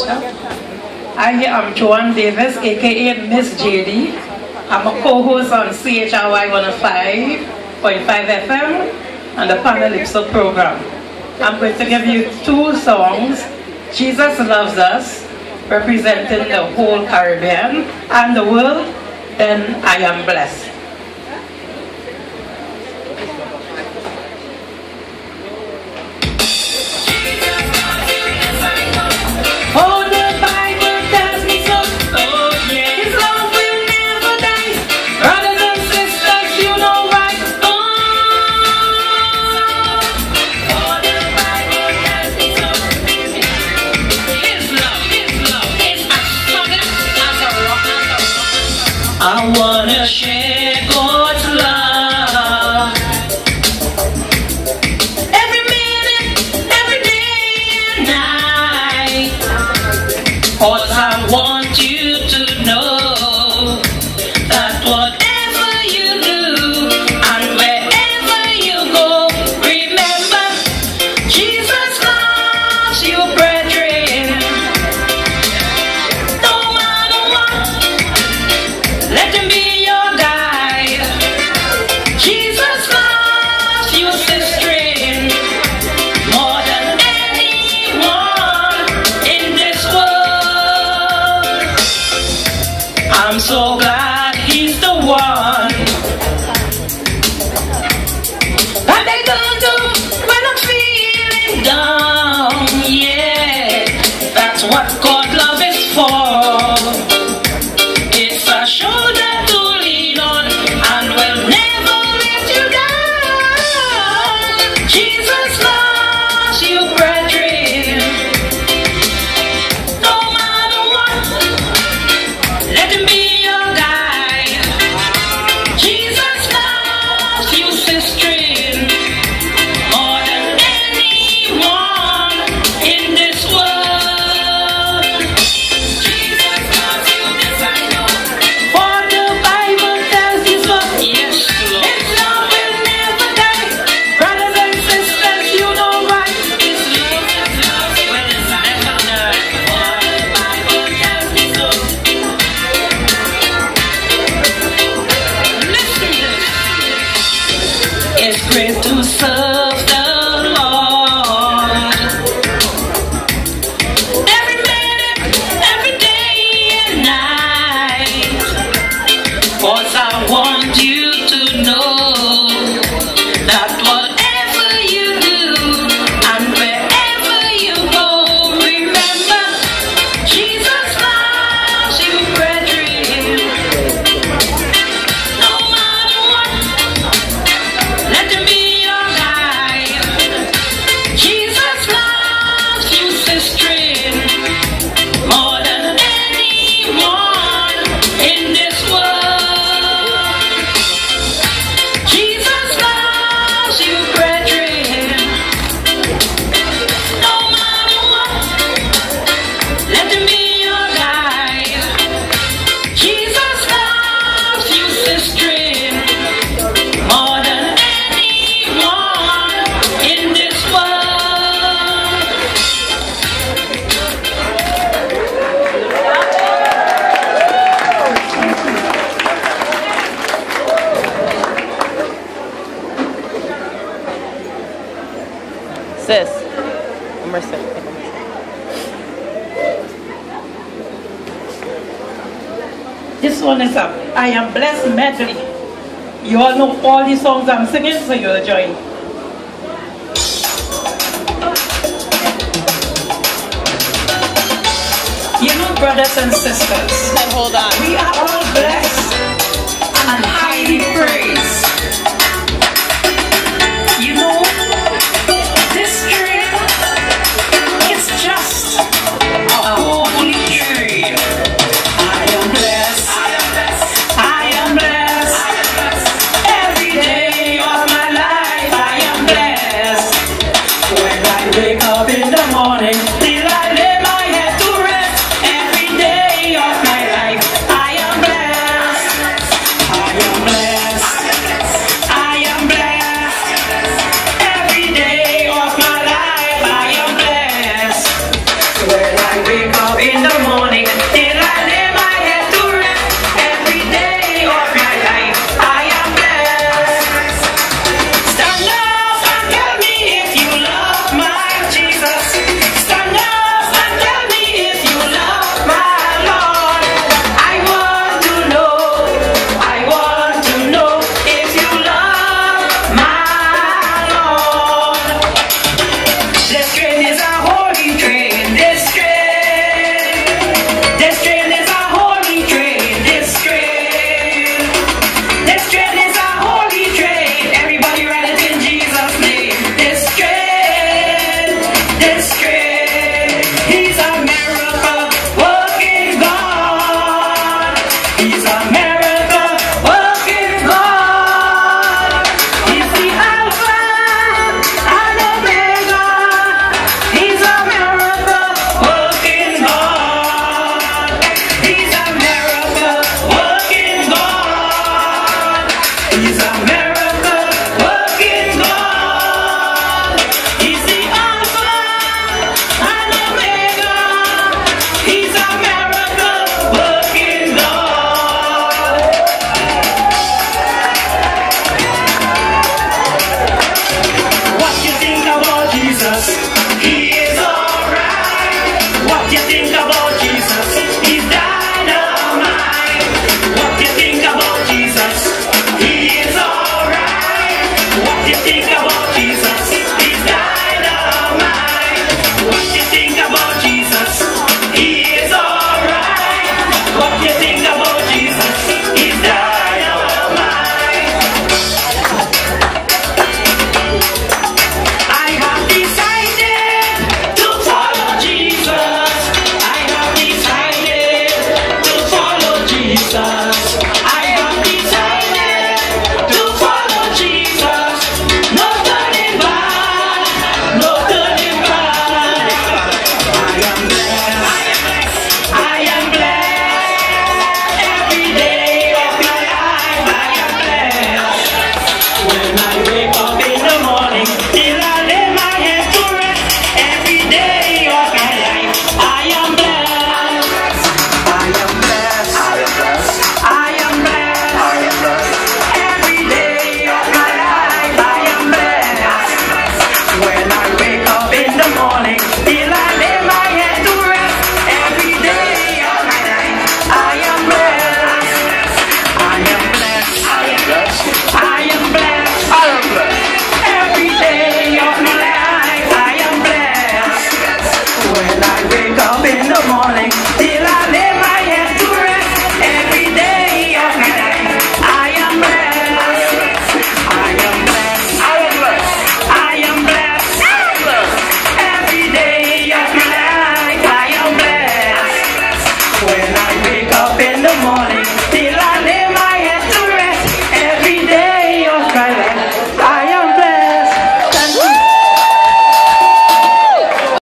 Natasha. I am Joan Davis, aka Miss JD. I'm a co-host on CHRY 105.5 FM and the Panalypso program. I'm going to give you two songs, Jesus Loves Us, representing the whole Caribbean and the world, then I Am Blessed. I wanna share God's love every minute, every day and night. 'Cause I want you to know that whatever you do and wherever you go, remember Jesus loves you, brethren. No matter what, let him be your guide. Jesus loves you, sister, more than anyone in this world. I'm so glad he's the one that I turn to when I'm feeling down. Yeah, that's what God love is for. It's a shoulder to lean on and will never let you down. Jesus loves you, brethren. No matter what, let him be your guide. Jesus loves you, sister, more than anyone in this world. Jesus loves you, this I know. For the Bible tells you so. Yes, Lord. His love will never die. Brothers and sisters, you know why. His love will never die. For the Bible tells me so. Listen to this. It's great to serve the Lord every minute, every day and night. 'Cause I want you to know that whatever you do and wherever you go, remember Jesus loves you, brethren. No matter what, let him be your guide. Jesus loves you, sister, more than anyone in this world. Jesus loves you, brethren. No matter what, let him be your guide. Jesus loves you, sister, more than anyone in this world. Sis, Emerson. This one is a I Am Blessed medley. You all know all the songs I'm singing, so you'll join. You know, brothers and sisters, And hold on. we are all blessed and highly praised. You know, this tree is just a holy tree. I am blessed. I am blessed. Every day of my life, I am blessed. When I wake up in the morning, till I lay my head to rest. Every day of my life, I am blessed. What you think